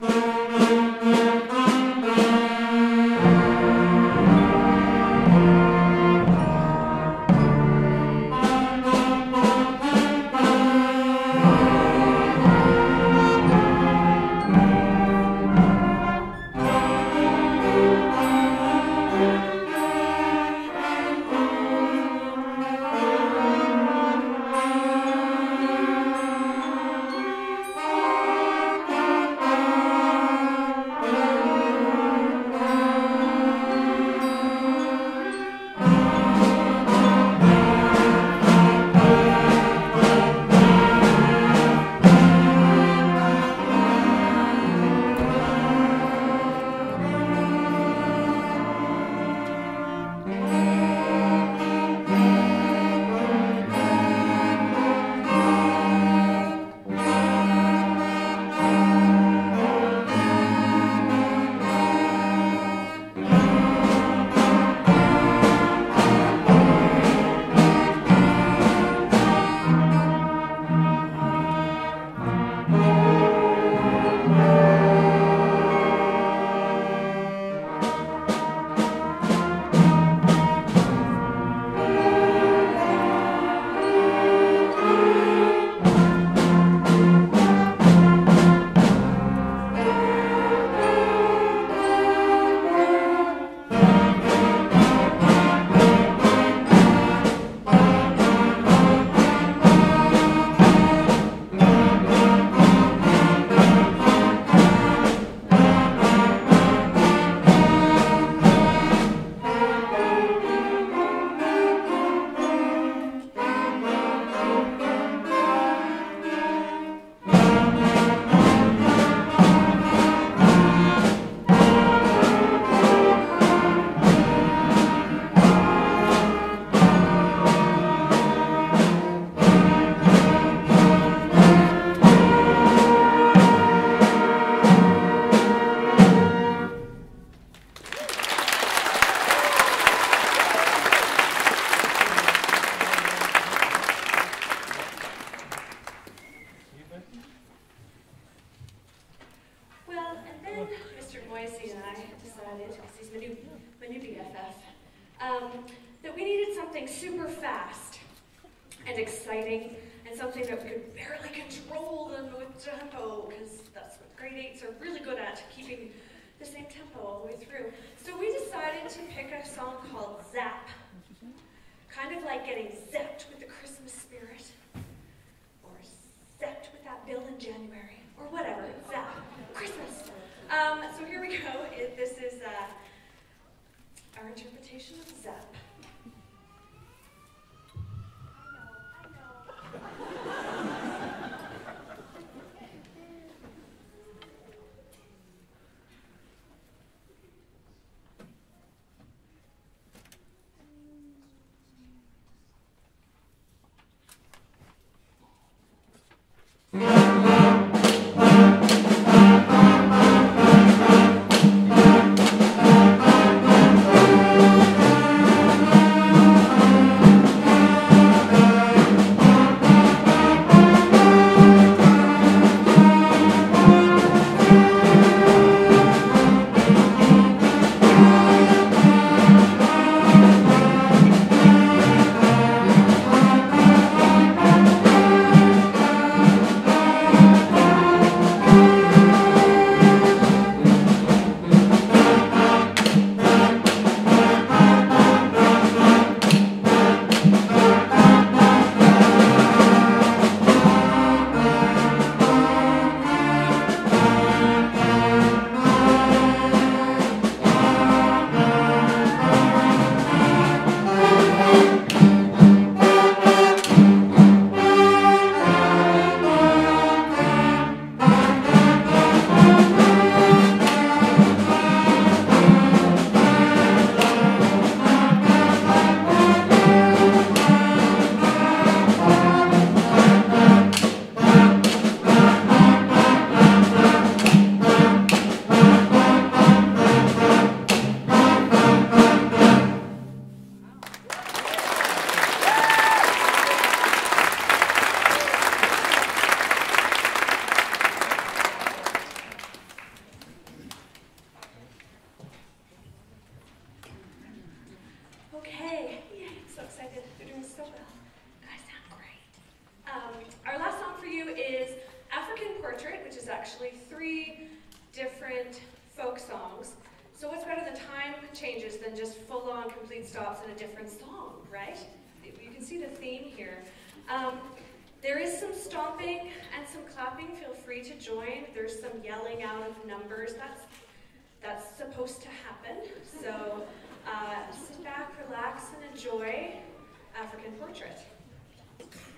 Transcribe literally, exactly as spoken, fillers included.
and exciting, and something that we could barely control them with tempo, because that's what grade eights are really good at, keeping the same tempo all the way through. So we decided to pick a song called Zap, kind of like getting zapped with the Christmas spirit, or zapped with that bill in January, or whatever, zap, Christmas. Um, so here we go. It, this is uh, our interpretation of Zap. Thank you. full-on complete stops in a different song, right? You can see the theme here. Um, there is some stomping and some clapping. Feel free to join. There's some yelling out of numbers. That's that's supposed to happen. So uh, sit back, relax, and enjoy African Portrait.